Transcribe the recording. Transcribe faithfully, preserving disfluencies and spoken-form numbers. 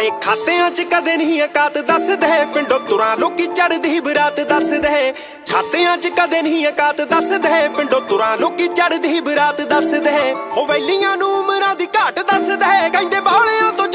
ਹਾਏ ਖਾਤਿਆਂ ਚ ਕਦੇ ਨਹੀਂ ਔਕਾਤ ਦੱਸਦੇ, ਪਿੰਡੋਂ ਤੁਰਾਂ ਲੋਕੀ ਚੜਦੀ ਬਰਾਤ ਦੱਸਦੇ। ਖਾਤਿਆਂ ਚ ਕਦੇ ਨਹੀਂ ਔਕਾਤ ਦੱਸਦੇ, ਪਿੰਡੋਂ ਤੁਰਾਂ ਲੋਕੀ ਚੜਦੀ ਬਰਾਤ ਦੱਸਦੇ। ਉਹ ਵੈਲੀਆਂ ਨੂੰ ਉਮਰਾਂ ਦੀ ਘਾਟ ਦੱਸਦੇ, ਕਹਿੰਦੇ ਬਾਲਿਆਂ ਤੋਂ